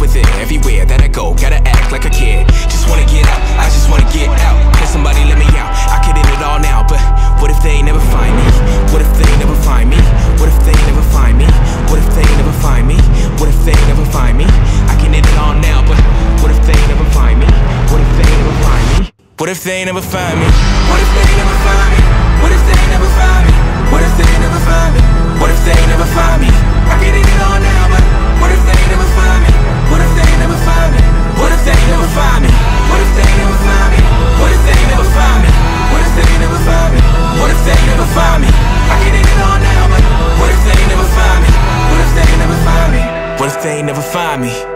over there, everywhere that I go, gotta act like I care. Just wanna get out, I just wanna get out. Can somebody let me out? I could end it all now, but what if they never find me? What if they never find me? What if they never find me? What if they never find me? What if they never find me? I can end it all now, but what if they never find me? What if they never find me? What if they never find me? What if they never find me? What if they never find me? What if they never find me? What if they never find me? I can end it all now, but what if they never find me? What if they never find me? What if they never find me? What if they never find me? What if they never find me? What if they never find me? What if they never find me? I can end it all now, but what if they never find me? What if they never find me? What if they never find me?